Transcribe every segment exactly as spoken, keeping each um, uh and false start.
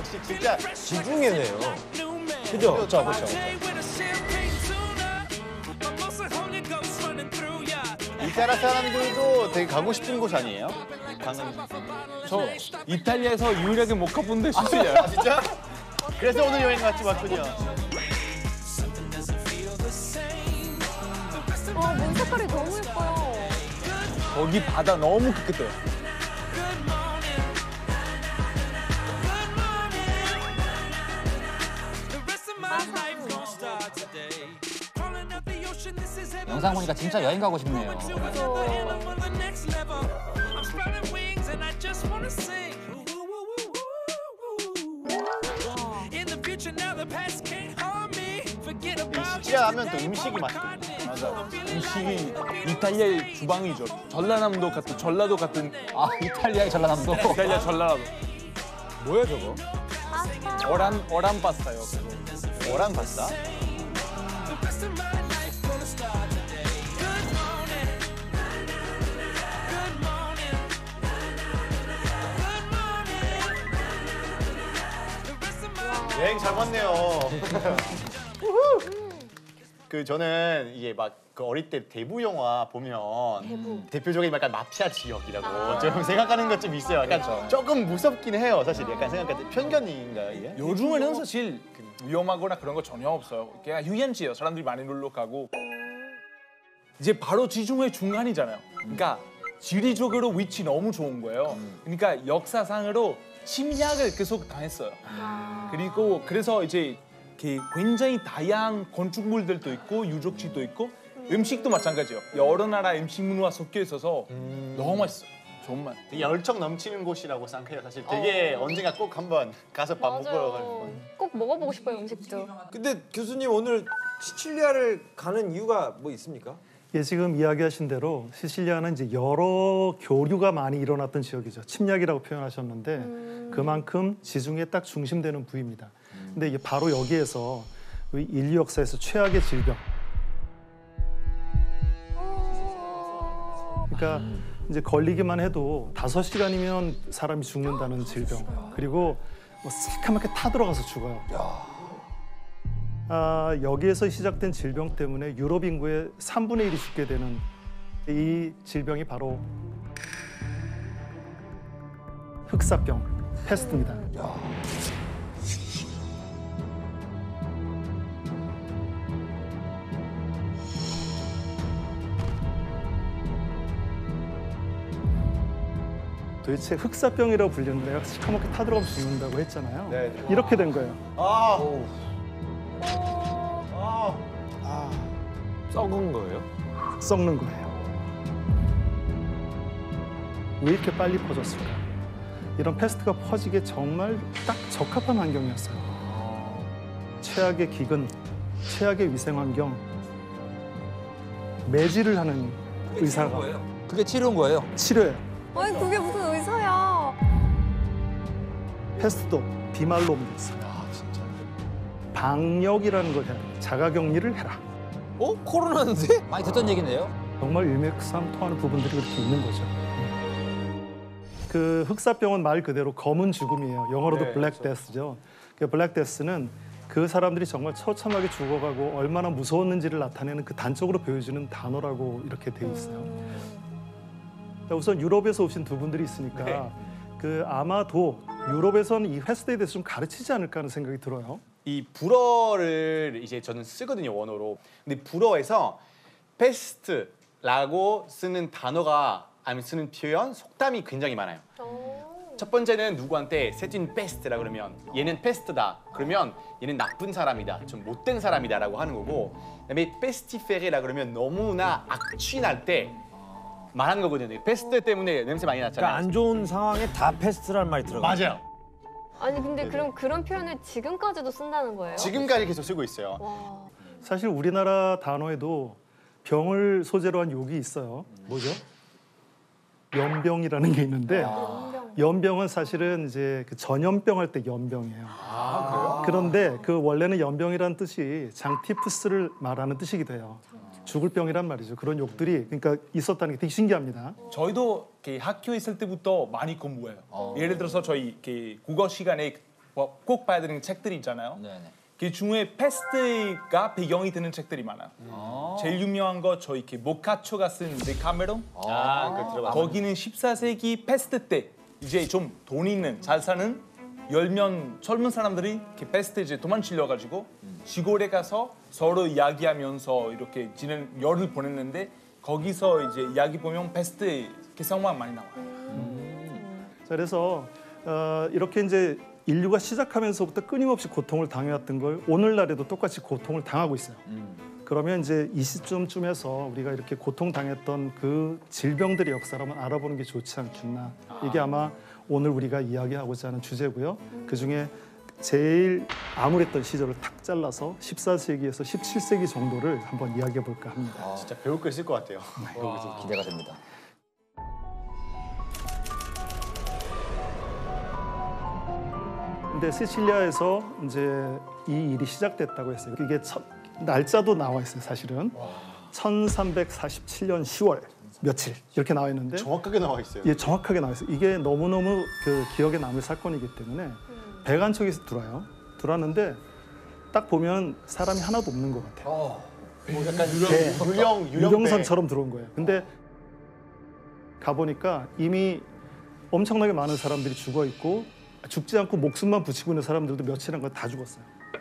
역시 진짜 지중해네요. 그죠? 그렇죠, 그렇죠. 이탈리아 사람들도 되게 가고 싶은 곳 아니에요? 가는. 저 이탈리아에서 유일하게 못 가본 데 시칠리아요. 아 진짜? 그래서 오늘 여행 같이 왔군요. 와, 물 색깔이 너무 예뻐요. 거기 바다 너무 깨끗해요. 영상 보니까 진짜 여행 가고 싶네요. 이 시치리아 하면 또 음식이 맛있거든요. 맞아. 음식이 이탈리아의 주방이죠. 전라남도 같은 전라도 같은. 아, 이탈리아의 전라남도. 이탈리아 전라도. 뭐야 저거? 어란 어란 파스타요. 그거. 어란 파스타? 여행 잘 왔네요. 그 저는 이게 막 그 어릴 때 대부 영화 보면 대부. 대표적인 약간 마피아 지역이라고 좀 생각하는 것 좀 있어요. 약간 그렇죠. 조금 무섭긴 해요, 사실. 약간 생각할 때 편견인가요, 이게? 요즘에는 사실 위험하거나 그런 거 전혀 없어요. 그냥 휴양지예요. 사람들이 많이 놀러 가고. 이제 바로 지중해 중간이잖아요. 그러니까 지리적으로 위치 너무 좋은 거예요. 그러니까 역사상으로 침략을 계속 당했어요. 그리고 그래서 이제 굉장히 다양한 건축물들도 있고 유적지도 있고 음식도 마찬가지예요. 여러 나라 음식 문화가 섞여 있어서 음... 너무 맛있어요. 정말. 되게 열정 넘치는 곳이라고 생각해요. 사실 되게 어... 언젠가 꼭 한번 가서 밥 맞아요. 먹으러 가는. 꼭 먹어보고 싶어요, 음식도. 근데 교수님 오늘 시칠리아를 가는 이유가 뭐 있습니까? 예, 지금 이야기하신 대로 시칠리아는 이제 여러 교류가 많이 일어났던 지역이죠. 침략이라고 표현하셨는데 음... 그만큼 지중해 딱 중심되는 부위입니다. 음... 근데 이게 바로 여기에서 인류 역사에서 최악의 질병. 그러니까 음... 이제 걸리기만 해도 다섯 시간이면 사람이 죽는다는 질병. 그리고 뭐 새카맣게 타들어가서 죽어요. 야... 아, 여기에서 시작된 질병 때문에 유럽 인구의 삼분의 일이 죽게 되는 이 질병이 바로 흑사병, 패스트입니다. 야. 도대체 흑사병이라고 불리는 데가 시커멓게 타들어가면 죽는다고 했잖아요. 네, 네. 이렇게 된 거예요. 아. 아. 아. 썩은 거예요? 썩는 거예요. 왜 이렇게 빨리 퍼졌을까? 이런 패스트가 퍼지기에 정말 딱 적합한 환경이었어요. 최악의 기근, 최악의 위생 환경, 매질을 하는 의사가. 그게 치료인 거예요? 치료예요. 아니, 그게 무슨 의사야. 패스트도 비말로 옮겼어요. 아, 진짜. 방역이라는 걸 해야 돼. 자가격리를 해라. 어? 코로나인데? 많이 듣던 얘기인데요? 정말 일맥상통하는 부분들이 그렇게 있는 거죠. 그 흑사병은 말 그대로 검은 죽음이에요. 영어로도 네, 블랙 데스죠. 그 블랙 데스는 그 사람들이 정말 처참하게 죽어가고 얼마나 무서웠는지를 나타내는 그 단적으로 보여주는 단어라고 이렇게 돼 있어요. 우선 유럽에서 오신 두 분들이 있으니까 네. 그 아마도 유럽에서는 이 패스트에 대해서 좀 가르치지 않을까 하는 생각이 들어요. 이 불어를 이제 저는 쓰거든요, 원어로. 근데 불어에서 패스트라고 쓰는 단어가 아니면 쓰는 표현, 속담이 굉장히 많아요. 첫 번째는 누구한테 세틴 패스트라 그러면 얘는 패스트다. 그러면 얘는 나쁜 사람이다. 좀 못된 사람이다라고 하는 거고. 그다음에 페스티페레라 그러면 너무나 악취날 때 말하는 거거든요. 패스트 때문에 냄새 많이 났잖아요. 그러니까 안 좋은 상황에 다 패스트라는 말이 들어가요. 맞아요. 아니 근데 네네. 그럼 그런 표현을 지금까지도 쓴다는 거예요? 지금까지 계속 쓰고 있어요. 와. 사실 우리나라 단어에도 병을 소재로 한 욕이 있어요. 뭐죠? 연병이라는 게 있는데 연병. 연병은 사실은 이제 그 전염병 할 때 연병이에요. 아, 그런데 그 원래는 연병이라는 뜻이 장티푸스를 말하는 뜻이기도 해요. 죽을 병이란 말이죠. 그런 욕들이 그러니까 있었다는 게 되게 신기합니다. 저희도 학교에 있을 때부터 많이 공부해요. 어. 예를 들어서 저희 국어 시간에 뭐 꼭 봐야 되는 책들이 있잖아요. 네네. 그 중에 패스트가 배경이 되는 책들이 많아요. 제일 유명한 거 저 이렇게 모카초가 쓴 데카메론. 아, 그 들어가. 거기는 십사 세기 패스트 때 이제 좀 돈 있는 잘 사는 열명 젊은 사람들이 이렇게 패스트 이제 도망치려 가지고 시골에 가서 서로 이야기하면서 이렇게 지낸 열을 보냈는데 거기서 이제 이야기 보면 패스트 그 상황 많이 나와요. 자, 그래서 어, 이렇게 이제 인류가 시작하면서부터 끊임없이 고통을 당해왔던 걸 오늘날에도 똑같이 고통을 당하고 있어요. 그러면 이제 이 시점쯤에서 우리가 이렇게 고통당했던 그 질병들의 역사를 한번 알아보는 게 좋지 않겠나. 이게 아마 오늘 우리가 이야기하고자 하는 주제고요. 그중에 제일 암울했던 시절을 탁 잘라서 십사 세기에서 십칠 세기 정도를 한번 이야기해 볼까 합니다. 진짜 배울 거 있을 것 같아요. 기대가 됩니다. 근데 시칠리아에서 이제 이 일이 시작됐다고 했어요. 이게 첫, 날짜도 나와 있어요, 사실은. 천삼백사십칠 년 시월 며칠 이렇게 나와 있는데 정확하게 나와 있어요. 예, 정확하게 나와 있어요. 이게 너무너무 그 기억에 남을 사건이기 때문에 배가 한 척이 들어와요. 들어왔는데 딱 보면 사람이 하나도 없는 것 같아요. 뭐 약간 배. 유령, 유령, 유령 유령선처럼 들어온 거예요. 근데 가보니까 이미 엄청나게 많은 사람들이 죽어 있고 죽지 않고 목숨만 붙이고 있는 사람들도 며칠한 거 다 죽었어요.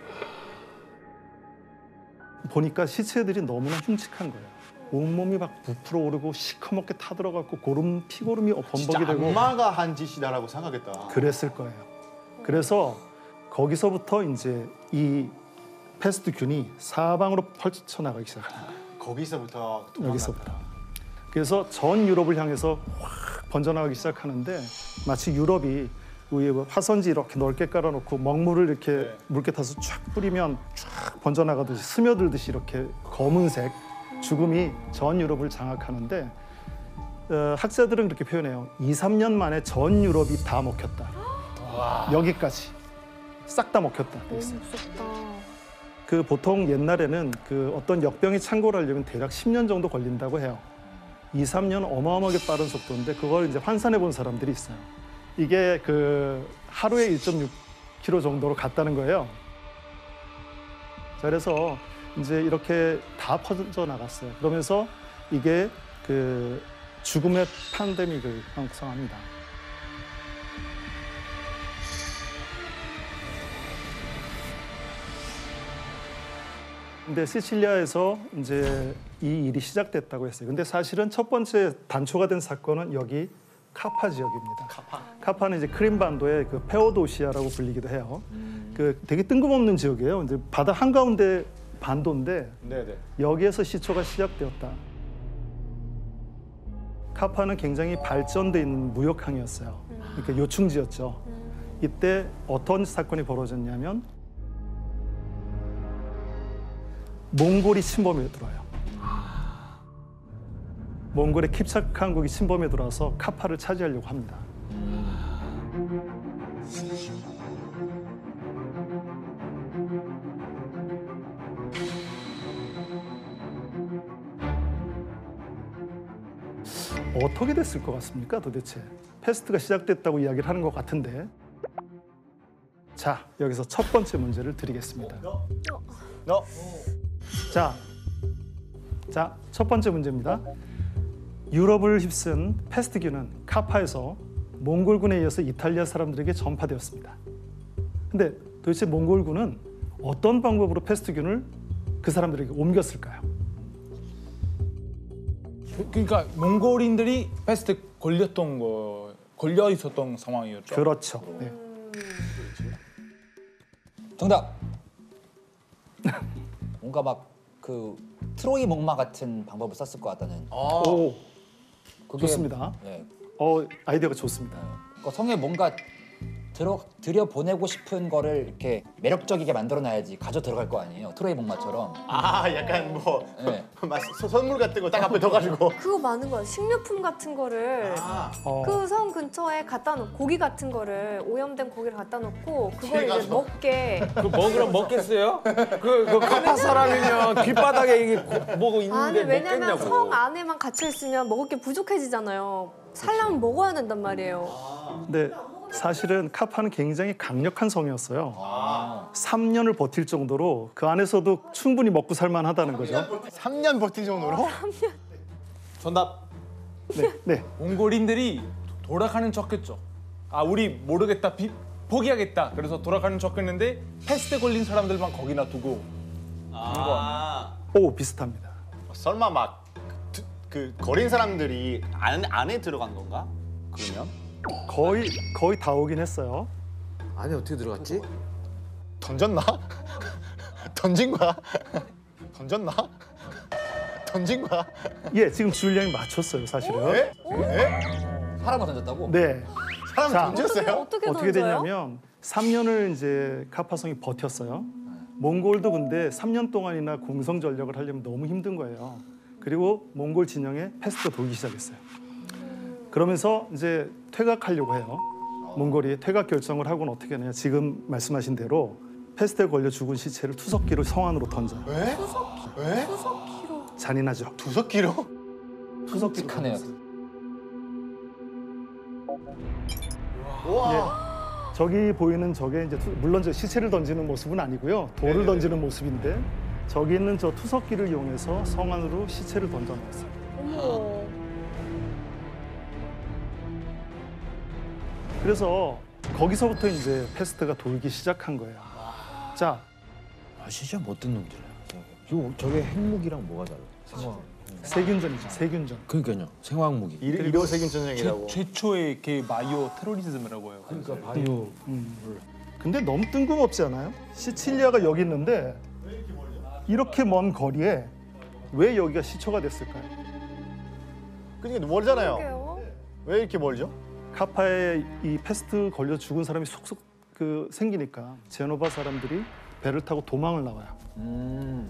보니까 시체들이 너무나 흉측한 거예요. 온몸이 막 부풀어 오르고 시커멓게 타들어가고 고름 피고름이 범벅이 진짜 되고 악마가 한 짓이다라고 생각했다. 그랬을 거예요. 그래서 거기서부터 이제 이 패스트균이 사방으로 펼쳐 나가기 시작합니다. 거기서부터 여기서부터. 그래서 전 유럽을 향해서 확 번져나가기 시작하는데 마치 유럽이 위에 화선지 이렇게 넓게 깔아놓고 먹물을 이렇게 네. 물개 타서 쫙 뿌리면 쫙 번져나가듯이 스며들듯이 이렇게 검은색 죽음이 전 유럽을 장악하는데 어, 학자들은 그렇게 표현해요. 이, 삼 년 만에 전 유럽이 다 먹혔다. 와. 여기까지 싹 다 먹혔다. 돼 너무 있어요. 무섭다. 그 보통 옛날에는 그 어떤 역병이 창궐 하려면 대략 십 년 정도 걸린다고 해요. 이, 삼 년 어마어마하게 빠른 속도인데 그걸 이제 환산해 본 사람들이 있어요. 이게 그 하루에 일 점 육 킬로미터 정도로 갔다는 거예요. 자, 그래서 이제 이렇게 다 퍼져 나갔어요. 그러면서 이게 그 죽음의 팬데믹을 형성합니다. 근데 시칠리아에서 이제 이 일이 시작됐다고 했어요. 근데 사실은 첫 번째 단초가 된 사건은 여기 카파 지역입니다. 카파. 카파는 이제 크림 반도의 그 페오도시아라고 불리기도 해요. 그 되게 뜬금없는 지역이에요. 이제 바다 한가운데 반도인데 네네. 여기에서 시초가 시작되었다. 카파는 굉장히 발전돼 있는 무역항이었어요. 그러니까 요충지였죠. 이때 어떤 사건이 벌어졌냐면 몽골이 침범해 들어와요. 몽골의 킵차크汗국이 침범해 들어와서 카파를 차지하려고 합니다. 어떻게 됐을 것 같습니까, 도대체? 패스트가 시작됐다고 이야기를 하는 것 같은데. 자, 여기서 첫 번째 문제를 드리겠습니다. 너. 자, 자, 첫 번째 문제입니다. 유럽을 휩쓴 패스트균은 카파에서 몽골군에 이어서 이탈리아 사람들에게 전파되었습니다. 근데 도대체 몽골군은 어떤 방법으로 패스트균을 그 사람들에게 옮겼을까요? 그러니까 몽골인들이 패스트 걸렸던 거 걸려 있었던 상황이었죠. 그렇죠. 네. 정답. 뭔가 막 그 트로이 목마 같은 방법을 썼을 것 같다는. 오, 그게- 좋습니다. 네. 어, 아이디어가 좋습니다. 그 성에 뭔가 들어 들여 보내고 싶은 거를 이렇게 매력적이게 만들어놔야지 가져 들어갈 거 아니에요. 트로이 목마처럼. 아, 약간 뭐 네. 막 서- 선물 같은 거 딱 앞에 둬가지고. 그거 많은 거야. 식료품 같은 거를 아, 어, 그 성 근처에 갖다 놓고 고기 같은 거를 오염된 고기를 갖다 놓고 그걸 이제 가서. 먹게. 그 먹으면 먹겠어요? 그, 그 카파 사람이면 길바닥에 이게 고- 뭐고 있는데 아니 왜냐면 먹겠냐고. 성 안에만 갇혀 있으면 먹을 게 부족해지잖아요. 살려면 먹어야 된단 말이에요. 근데 사실은 카파는 굉장히 강력한 성이었어요. 삼 년을 버틸 정도로 그 안에서도 충분히 먹고 살만하다는 거죠. 삼 년 버틸 정도로? 정답. 네, 네. 몽골인들이 돌아가는 척했죠. 아 우리 모르겠다, 비, 포기하겠다. 그래서 돌아가는 척했는데 패스트 걸린 사람들만 거기 놔두고 아, 오, 비슷합니다. 설마 막 그 거린 사람들이 안, 안에 들어간 건가? 그러면? 거의 거의 다 오긴 했어요. 안에 어떻게 들어갔지? 던졌나? 던진 거야? 던졌나? 던진 거야? 예, 지금 줄리안이 맞췄어요, 사실은. 에? 에? 사람을 던졌다고? 네. 사람 자, 던졌어요? 어떻게 어떻게 던져요? 됐냐면 삼 년을 이제 카파성이 버텼어요. 몽골도 근데 삼 년 동안이나 공성 전력을 하려면 너무 힘든 거예요. 그리고 몽골 진영에 패스트가 돌기 시작했어요. 그러면서 이제 퇴각하려고 해요. 몽골이 퇴각 결정을 하고는 어떻게 하느냐. 지금 말씀하신 대로 패스트에 걸려 죽은 시체를 투석기로 성 안으로 던져요. 왜? 왜? 잔인하죠. 두석기로? 투석기로 끔찍하네요. 던졌어요. 우와. 저기 보이는 저게 이제 투- 물론 저 시체를 던지는 모습은 아니고요. 돌을 네네. 던지는 모습인데 저기 있는 저 투석기를 이용해서 성 안으로 시체를 던져 넣었어요. 어머. 그래서 거기서부터 이제 패스트가 돌기 시작한 거예요. 자, 아 진짜 못된 놈들이야. 요 저게 핵무기랑 뭐가 달라? 생화. 세균전이죠. 세균전. 그러니까요. 생화학무기. 일- 일호 세균 전쟁이라고. 최, 최초의 그 마이오 테러리즘이라고 해요. 그러니까 바이오. 근데 너무 뜬금없지 않아요? 시칠리아가 여기 있는데 이렇게 먼 거리에 왜 여기가 시초가 됐을까요? 그러니까 멀잖아요. 그러게요. 왜 이렇게 멀죠? 카파에 이 패스트 걸려 죽은 사람이 속속 그 생기니까 제노바 사람들이 배를 타고 도망을 나와요. 음.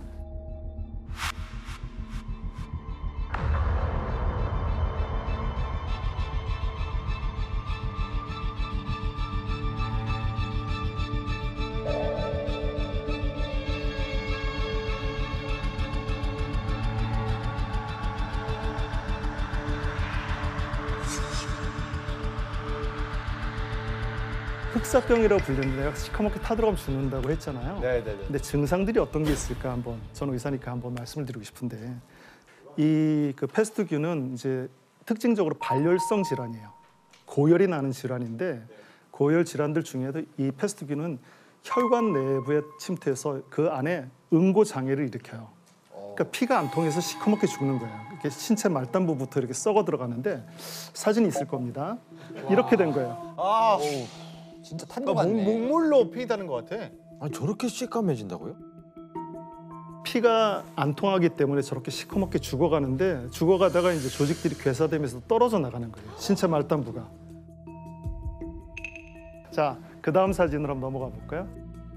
흑사병이라고 불리는데 내가 시커멓게 타들어가면 죽는다고 했잖아요. 네네네. 근데 증상들이 어떤 게 있을까 한번 저는 의사니까 한번 말씀을 드리고 싶은데 이 그 패스트균은 이제 특징적으로 발열성 질환이에요. 고열이 나는 질환인데 고열 질환들 중에도 이 패스트균은 혈관 내부에 침투해서 그 안에 응고 장애를 일으켜요. 그러니까 피가 안 통해서 시커멓게 죽는 거예요. 이렇게 신체 말단부부터 이렇게 썩어 들어가는데 사진이 있을 겁니다. 이렇게 된 거예요. 아, 진짜 탄 거 목, 같네. 목물로 피다는 것 같아. 아니 저렇게 시커매진다고요? 피가 안 통하기 때문에 저렇게 시커멓게 죽어가는데 죽어가다가 이제 조직들이 괴사되면서 떨어져 나가는 거예요. 신체 말단부가. 자, 그 다음 사진으로 한번 넘어가 볼까요?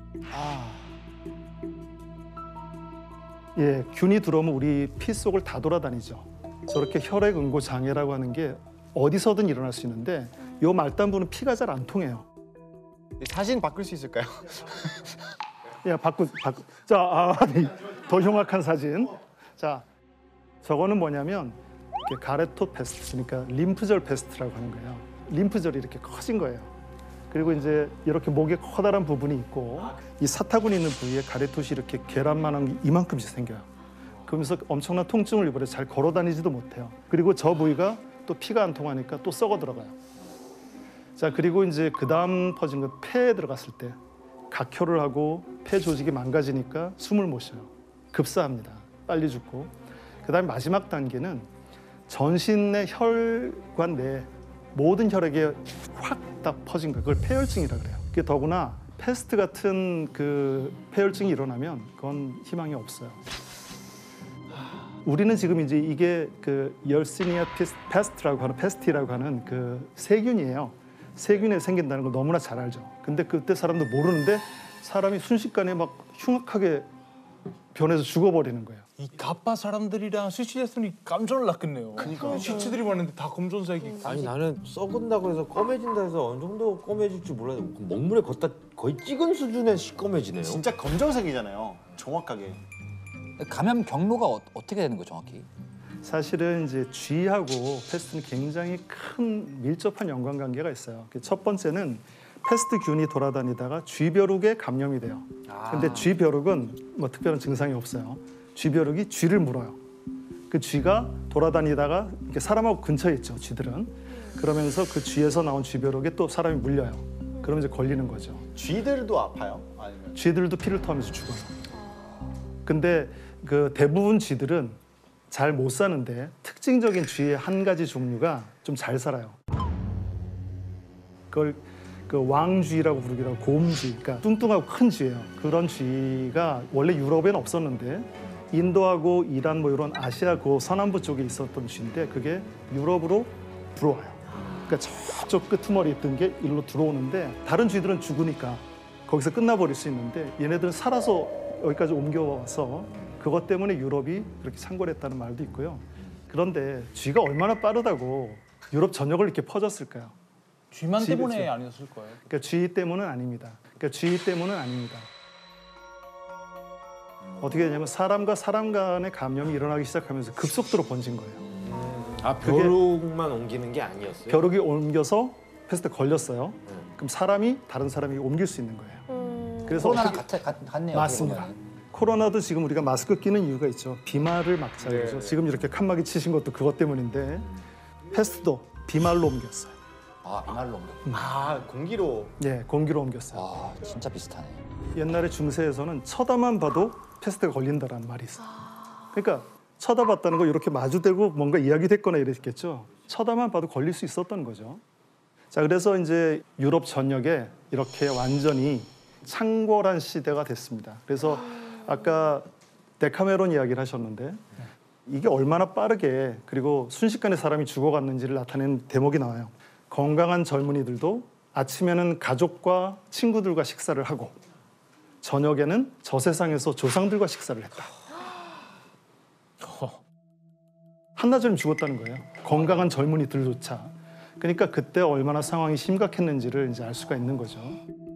예, 균이 들어오면 우리 피 속을 다 돌아다니죠. 저렇게 혈액 응고 장애라고 하는 게 어디서든 일어날 수 있는데 요 말단부는 피가 잘 안 통해요. 사진 바꿀 수 있을까요? 야, 바꾸, 바꾸. 자, 아, 네. 더 흉악한 사진. 자, 저거는 뭐냐면 이렇게 가레토 페스트, 그러니까 림프절 페스트라고 하는 거예요. 림프절이 이렇게 커진 거예요. 그리고 이제 이렇게 목에 커다란 부분이 있고 이 사타구니 있는 부위에 가레토시 이렇게 계란만한 게 이만큼씩 생겨요. 그러면서 엄청난 통증을 일부러 잘 걸어 다니지도 못해요. 그리고 저 부위가 또 피가 안 통하니까 또 썩어 들어가요. 자, 그리고 이제 그 다음 퍼진 건 폐에 들어갔을 때 각혈을 하고 폐 조직이 망가지니까 숨을 못 쉬어요. 급사합니다. 빨리 죽고. 그 다음에 마지막 단계는 전신 내 혈관 내 모든 혈액에 확 다 퍼진 거예요. 그걸 폐혈증이라 그래요. 그게 더구나 패스트 같은 그 폐혈증이 일어나면 그건 희망이 없어요. 우리는 지금 이제 이게 그 열시니아 패스트라고 하는 패스티라고 하는 그 세균이에요. 세균에 생긴다는 걸 너무나 잘 알죠. 근데 그때 사람들 모르는데 사람이 순식간에 막 흉악하게 변해서 죽어버리는 거예요. 이 가파 사람들이랑 시칠리아스는 깜짝 놀랐겠네요. 그러니까 시체들이 많은데 다 검정색이. 아니 나는 썩은다고 해서 검해진다 해서 어느 정도 검해질 줄 몰랐는데 먹물에 걷다 거의 찍은 수준의 시꺼매지네요. 진짜 검정색이잖아요. 정확하게. 감염 경로가 어, 어떻게 되는 거예요, 정확히? 사실은 이제 쥐하고 패스트는 굉장히 큰 밀접한 연관관계가 있어요. 첫 번째는 패스트균이 돌아다니다가 쥐벼룩에 감염이 돼요. 근데 쥐벼룩은 뭐 특별한 증상이 없어요. 쥐벼룩이 쥐를 물어요. 그 쥐가 돌아다니다가 이렇게 사람하고 근처에 있죠. 쥐들은. 그러면서 그 쥐에서 나온 쥐벼룩에 또 사람이 물려요. 그러면 이제 걸리는 거죠. 쥐들도 아파요? 아니면 쥐들도 피를 토하면서 죽어요. 근데 그 대부분 쥐들은 잘 못 사는데 특징적인 쥐의 한 가지 종류가 좀 잘 살아요. 그걸 그 왕쥐라고 부르기도 하고 곰쥐, 그러니까 뚱뚱하고 큰 쥐예요. 그런 쥐가 원래 유럽에는 없었는데 인도하고 이란 뭐 이런 아시아 그 서남부 쪽에 있었던 쥐인데 그게 유럽으로 들어와요. 그러니까 저쪽 끄트머리 있던 게 일로 들어오는데 다른 쥐들은 죽으니까 거기서 끝나버릴 수 있는데 얘네들은 살아서 여기까지 옮겨와서 그것 때문에 유럽이 그렇게 창궐했다는 말도 있고요. 그런데 쥐가 얼마나 빠르다고 유럽 전역을 이렇게 퍼졌을까요? 쥐만 쥐- 때문에 쥐. 아니었을 거예요. 그러니까 쥐 때문은 아닙니다. 그러니까 쥐 때문은 아닙니다. 어떻게 되냐면 사람과 사람 간의 감염이 일어나기 시작하면서 급속도로 번진 거예요. 아 그게- 벼룩만 옮기는 게 아니었어요? 벼룩이 옮겨서 패스트 걸렸어요. 네. 그럼 사람이 다른 사람이 옮길 수 있는 거예요. 음. 그래서 코로나랑 어떻게- 같, 같, 같네요. 맞습니다. 어떻게 보면은. 코로나도 지금 우리가 마스크 끼는 이유가 있죠. 비말을 막자 네, 그죠. 네. 지금 이렇게 칸막이 치신 것도 그것 때문인데 패스트도 비말로 옮겼어요. 아 비말로 옮겨. 아 공기로 예, 공기로 옮겼어요. 아 진짜 비슷하네. 옛날에 중세에서는 쳐다만 봐도 패스트가 걸린다라는 말이 있어요. 그러니까 쳐다봤다는 거 이렇게 마주대고 뭔가 이야기됐거나 이랬겠죠. 쳐다만 봐도 걸릴 수 있었던 거죠. 자, 그래서 이제 유럽 전역에 이렇게 완전히 창궐한 시대가 됐습니다. 그래서 아까 데카메론 이야기를 하셨는데 이게 얼마나 빠르게 그리고 순식간에 사람이 죽어갔는지를 나타내는 대목이 나와요. 건강한 젊은이들도 아침에는 가족과 친구들과 식사를 하고 저녁에는 저 세상에서 조상들과 식사를 했다. 한나절이면 죽었다는 거예요. 건강한 젊은이들조차. 그러니까 그때 얼마나 상황이 심각했는지를 이제 알 수가 있는 거죠.